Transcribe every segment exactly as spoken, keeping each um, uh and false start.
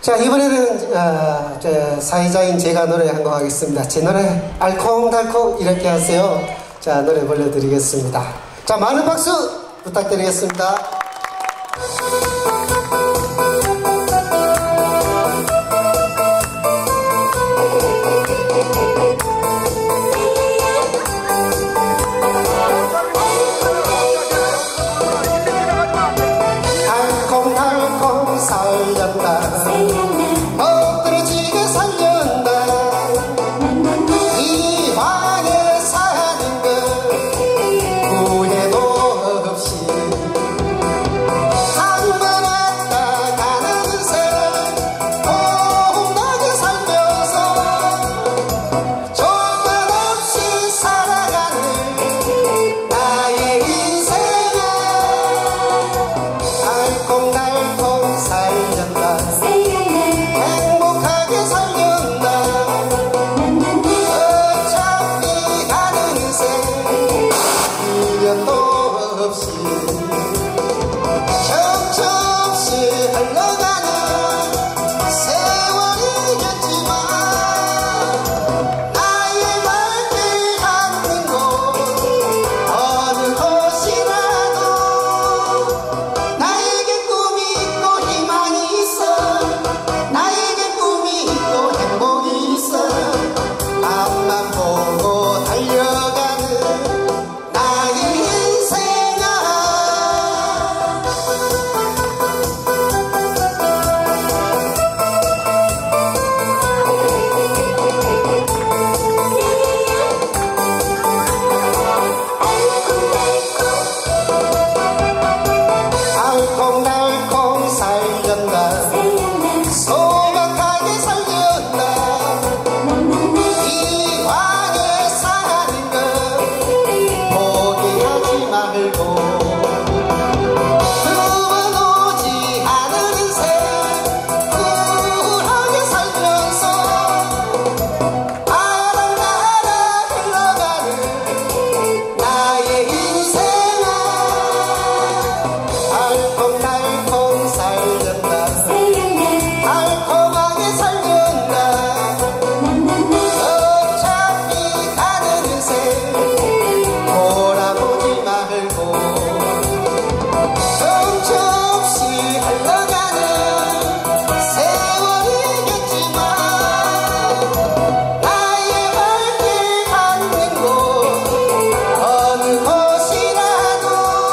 자, 이번에는 어, 저 사회자인 제가 노래 한 곡 하겠습니다. 제 노래 알콩달콩 이렇게 하세요. 자, 노래 불러드리겠습니다. 자, 많은 박수 부탁드리겠습니다. 달콩달콩 살렸다 엎드러지게 살렸다 이 방에 사는 것 후회도 없이 한 번 왔다 가는 새 홈나게 살면서 조건 없이 살아가는 나의 인생아 달콩달콩 살렸다 행복하게 살렸다 어차피 가는 인생 미련도 없이 정처없이 흘러가는 세월이겠지만 나의 발길 닿는 곳 어느 곳이라도 나에게 꿈이 있고 희망이 있어 나에게 꿈이 있고 행복이 있어 앞만 보고 달려가는 나의 인생아 달콩달콩 살렸다 소박하게 살렸다 이 방에 사는 것 포기하지 말고 두 번 오지 않은 인생 쿨하게 살면서 아랑아랑 흘러가는 나의 인생아 달콩달콩 살렸다 달콤하게 살렸다 어차피 가는 인생 돌아보지 말고 정처없이 흘러가는 세월이겠지만 나의 발길 닿는 곳 어느 곳이라도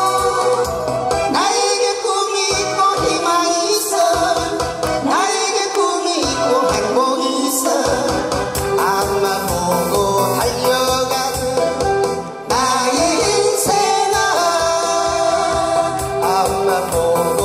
나에게 꿈이 있고 희망이 있어 나에게 꿈이 있고 행복이 있어 앞만 보고 달려가는 나의 인생아 앞만 보고